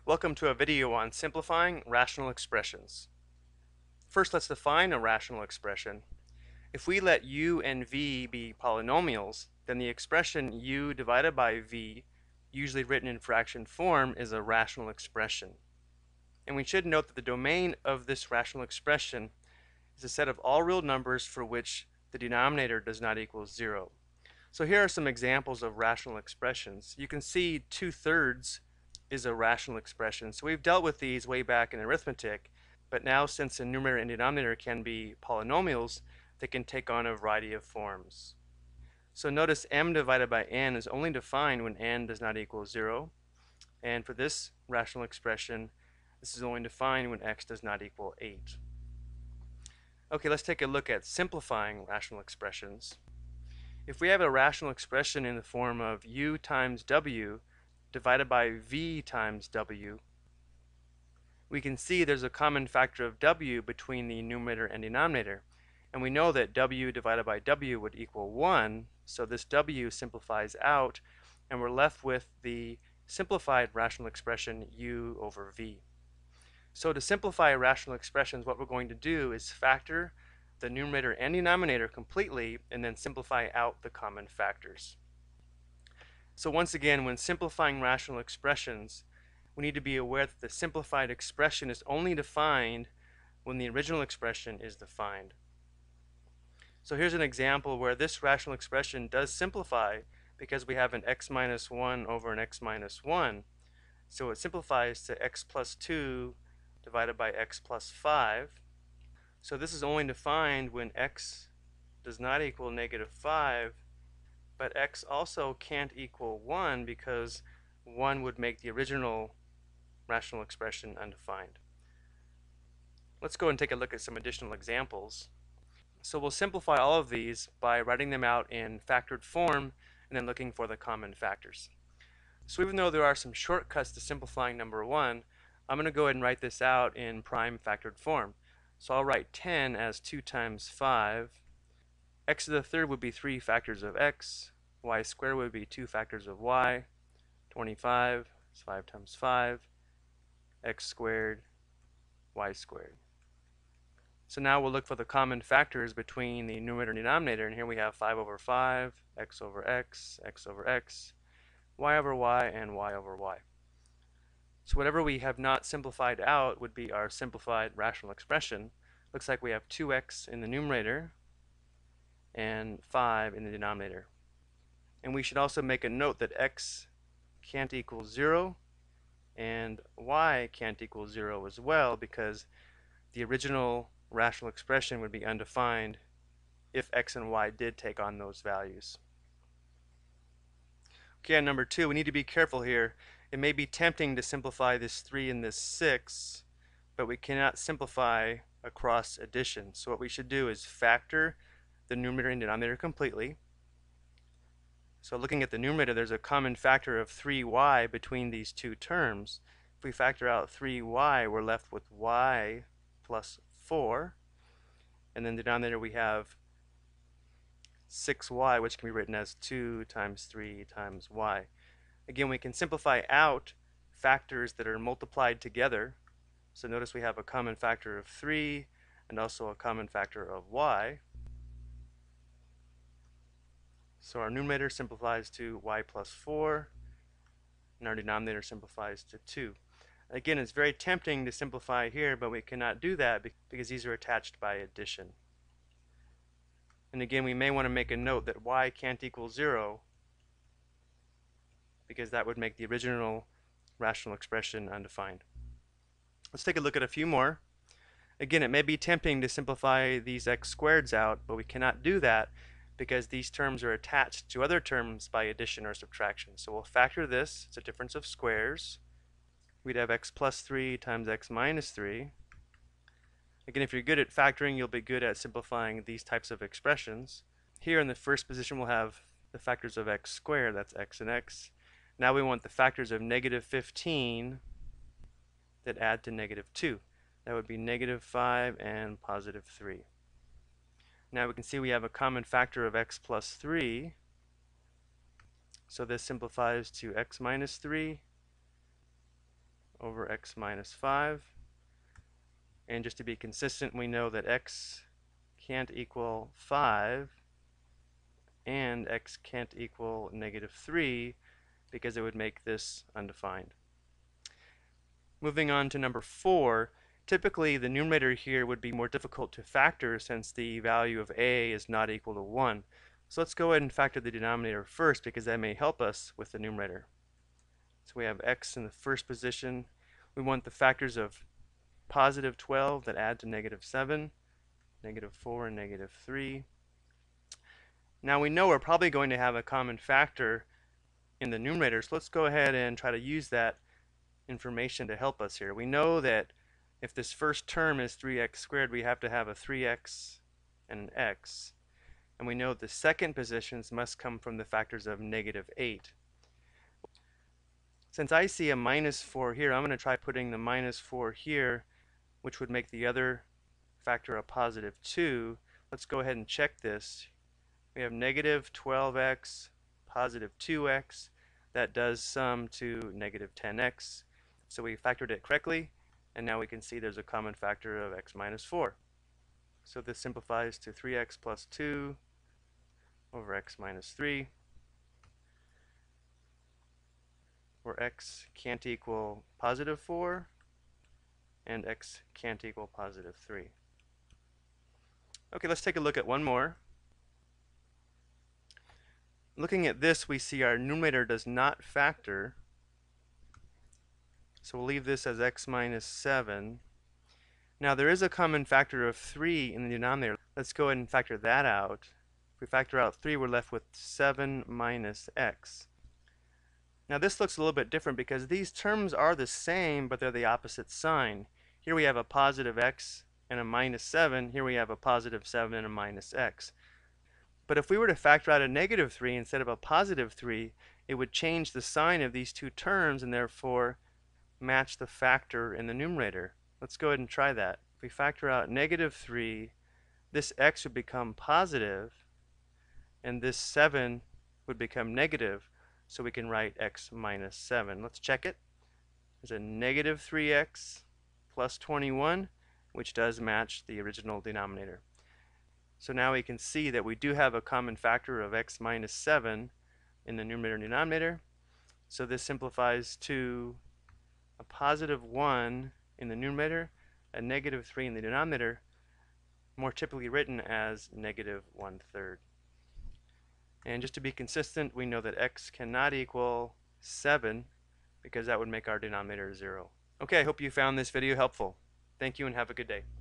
Welcome to a video on simplifying rational expressions. First, let's define a rational expression. If we let u and v be polynomials, then the expression u divided by v, usually written in fraction form, is a rational expression. And we should note that the domain of this rational expression is a set of all real numbers for which the denominator does not equal 0. So here are some examples of rational expressions. You can see 2/3 is a rational expression. So we've dealt with these way back in arithmetic, but now since the numerator and denominator can be polynomials, they can take on a variety of forms. So notice m divided by n is only defined when n does not equal 0. And for this rational expression, this is only defined when x does not equal 8. Okay, let's take a look at simplifying rational expressions. If we have a rational expression in the form of u times w divided by v times w, we can see there's a common factor of w between the numerator and denominator. And we know that w divided by w would equal 1, so this w simplifies out, and we're left with the simplified rational expression u over v. So to simplify rational expressions, what we're going to do is factor the numerator and denominator completely and then simplify out the common factors. So once again, when simplifying rational expressions, we need to be aware that the simplified expression is only defined when the original expression is defined. So here's an example where this rational expression does simplify because we have an x minus 1 over an x minus 1. So it simplifies to x plus 2 divided by x plus 5. So this is only defined when x does not equal negative 5, but x also can't equal 1 because 1 would make the original rational expression undefined. Let's go and take a look at some additional examples. So we'll simplify all of these by writing them out in factored form and then looking for the common factors. So even though there are some shortcuts to simplifying number 1, I'm going to go ahead and write this out in prime factored form. So I'll write 10 as 2 times 5. X to the third would be 3 factors of x. Y squared would be 2 factors of y. 25 is 5 times 5. X squared, y squared. So now we'll look for the common factors between the numerator and denominator, and here we have 5 over 5, x over x, x over x, y over y, and y over y. So whatever we have not simplified out would be our simplified rational expression. Looks like we have 2x in the numerator and 5 in the denominator. And we should also make a note that x can't equal 0 and y can't equal 0 as well, because the original rational expression would be undefined if x and y did take on those values. Okay, on number 2, we need to be careful here. It may be tempting to simplify this 3 and this 6, but we cannot simplify across addition. So what we should do is factor the numerator and denominator completely. So looking at the numerator, there's a common factor of 3y between these two terms. If we factor out 3y, we're left with y plus 4. And then the denominator we have 6y, which can be written as 2 times 3 times y. Again, we can simplify out factors that are multiplied together. So notice we have a common factor of 3 and also a common factor of y. So our numerator simplifies to y plus 4, and our denominator simplifies to 2. Again, it's very tempting to simplify here, but we cannot do that because these are attached by addition. And again, we may want to make a note that y can't equal 0, because that would make the original rational expression undefined. Let's take a look at a few more. Again, it may be tempting to simplify these x squareds out, but we cannot do that because these terms are attached to other terms by addition or subtraction. So we'll factor this. It's a difference of squares. We'd have x plus 3 times x minus 3. Again, if you're good at factoring, you'll be good at simplifying these types of expressions. Here in the first position, we'll have the factors of x squared. That's x and x. Now we want the factors of negative 15 that add to negative 2. That would be negative 5 and positive 3. Now we can see we have a common factor of x plus 3. So this simplifies to x minus 3 over x minus 5. And just to be consistent, we know that x can't equal 5 and x can't equal negative 3 because it would make this undefined. Moving on to number 4, typically the numerator here would be more difficult to factor since the value of a is not equal to 1. So let's go ahead and factor the denominator first because that may help us with the numerator. So we have x in the first position. We want the factors of positive 12 that add to negative 7, negative 4, and negative 3. Now we know we're probably going to have a common factor in the numerator, so let's go ahead and try to use that information to help us here. We know that if this first term is 3x squared, we have to have a 3x and an x. And we know the second positions must come from the factors of negative 8. Since I see a minus 4 here, I'm going to try putting the minus 4 here, which would make the other factor a positive 2. Let's go ahead and check this. We have negative 12x, positive 2x. That does sum to negative 10x. So we factored it correctly, and now we can see there's a common factor of x minus 4. So this simplifies to 3x plus 2 over x minus 3, where x can't equal positive 4 and x can't equal positive 3. Okay, let's take a look at one more. Looking at this, we see our numerator does not factor. So we'll leave this as x minus 7. Now there is a common factor of 3 in the denominator. Let's go ahead and factor that out. If we factor out 3, we're left with 7 minus x. Now this looks a little bit different because these terms are the same, but they're the opposite sign. Here we have a positive x and a minus 7. Here we have a positive 7 and a minus x. But if we were to factor out a negative 3 instead of a positive 3, it would change the sign of these two terms and therefore match the factor in the numerator. Let's go ahead and try that. If we factor out negative 3, this x would become positive, and this 7 would become negative, so we can write x minus 7. Let's check it. There's a negative 3x plus 21, which does match the original denominator. So now we can see that we do have a common factor of x minus 7 in the numerator and denominator. So this simplifies to a positive 1 in the numerator, a negative 3 in the denominator, more typically written as negative 1/3. And just to be consistent, we know that x cannot equal 7 because that would make our denominator 0. Okay, I hope you found this video helpful. Thank you and have a good day.